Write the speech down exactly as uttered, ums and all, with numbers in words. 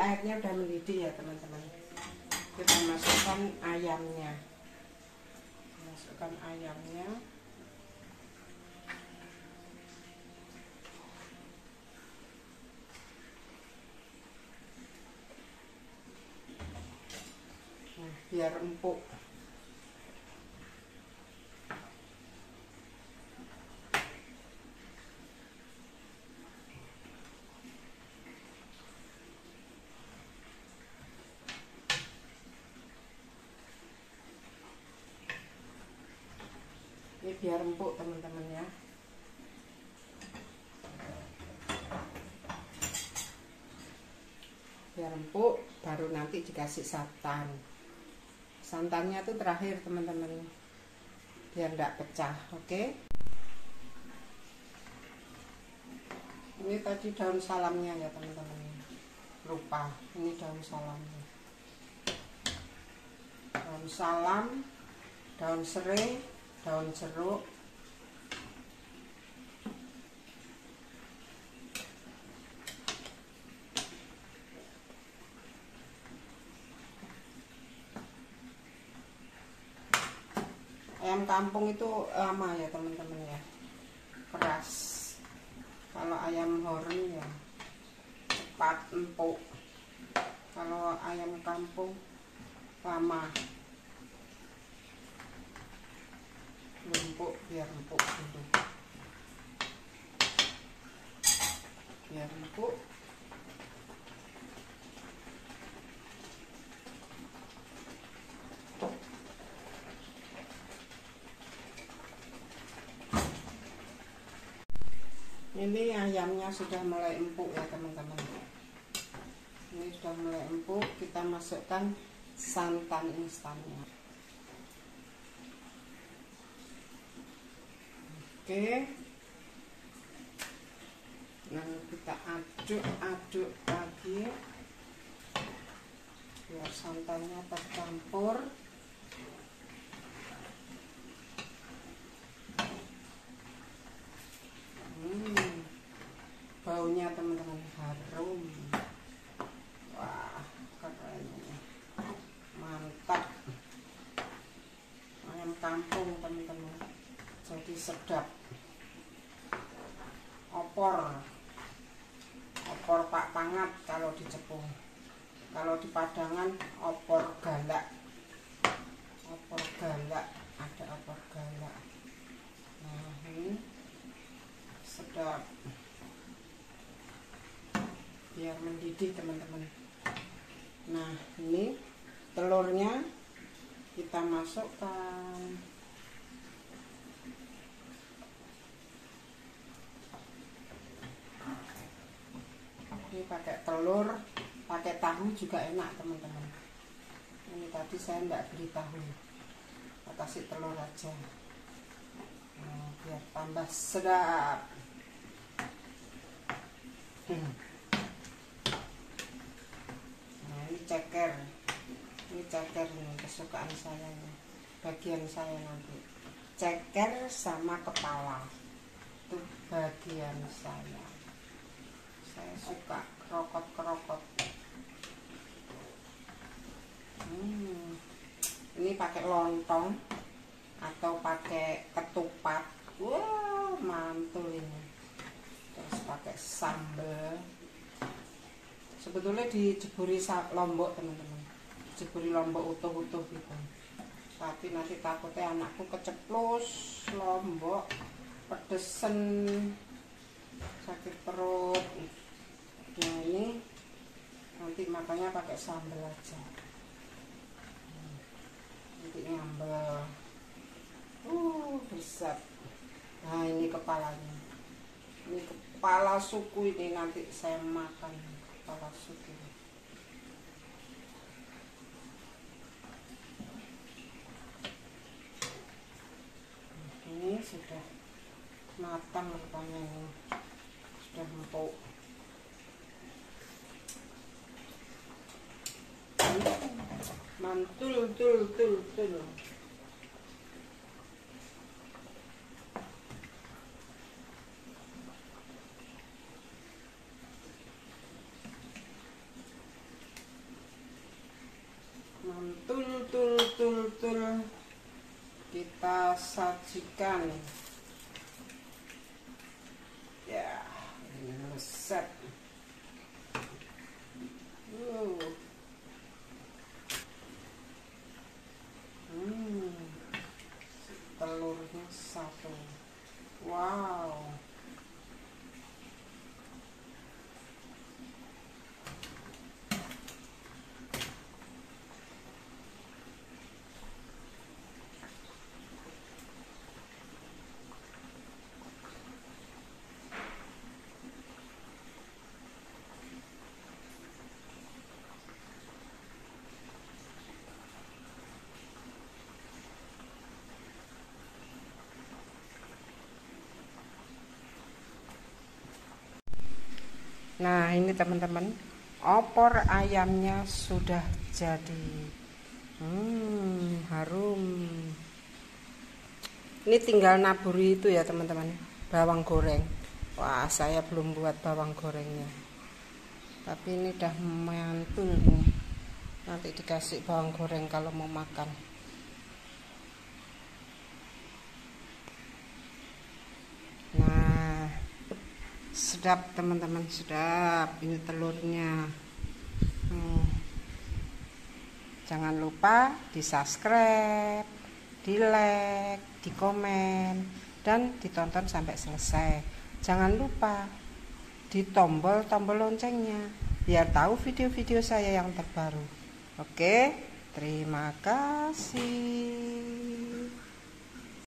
airnya udah mendidih ya teman-teman. Kita masukkan ayamnya. Masukkan ayamnya. Nah, biar empuk. Ini biar empuk teman-teman ya. Biar empuk baru nanti dikasih santan. Santannya tuh terakhir teman-teman, biar enggak pecah. Oke. Ini tadi daun salamnya ya teman-teman. Lupa, ini daun salamnya. Daun salam, daun serai, daun jeruk, ayam kampung itu lama ya teman-teman ya, keras. Kalau ayam horeng ya cepat empuk. Kalau ayam kampung lama. Empuk, biar empuk dulu, biar empuk. Ini ayamnya sudah mulai empuk ya teman-teman. Ini sudah mulai empuk, kita masukkan santan instannya. Oke, nah kita aduk-aduk lagi biar santannya tercampur. Hmm, baunya teman-teman harum. Wah, keren, mantap. Ayam kampung teman-teman, jadi sedap. Opor, opor Pak Pangat kalau di Jepung. Kalau di Padangan opor galak. Opor galak, ada opor galak. Nah ini sedap. Biar mendidih teman-teman. Nah ini telurnya kita masukkan. Ini pakai telur, pakai tahu juga enak teman-teman. Ini tadi saya enggak beli tahu, saya kasih telur aja. Nah, biar tambah sedap. Hmm. Nah ini ceker, ini ceker nih kesukaan saya nih, bagian saya nanti. Ceker sama kepala, itu bagian saya. Saya suka kerokot-kerokot. Hmm. Ini pakai lontong atau pakai ketupat. Wah, mantul ini. Terus pakai sambal. Sebetulnya dijeburi lombok teman-teman, jeburi lombok utuh-utuh gitu. Tapi nanti takutnya anakku keceplos lombok, pedesen, sakit perut. Nah ini nanti makanya pakai sambal aja, nanti ngambel. Uh bisa. Nah ini kepalanya, ini kepala suku, ini nanti saya makan kepala suku. Ini sudah matang rupanya, ini sudah empuk. Mantul tul tul tul. kita sajikan. Ya, ini resep. Uh. Hmm. Telurnya satu. Wow. Nah, ini teman-teman, opor ayamnya sudah jadi. Hmm, harum. Ini tinggal naburi itu ya teman-teman, bawang goreng. Wah, saya belum buat bawang gorengnya, tapi ini udah mantul nih. Nanti dikasih bawang goreng kalau mau makan. Nah, sedap teman-teman, sedap. Ini telurnya. Hmm. Jangan lupa di subscribe, di like, di komen, dan ditonton sampai selesai. Jangan lupa di tombol-tombol loncengnya biar tahu video-video saya yang terbaru. Oke, terima kasih.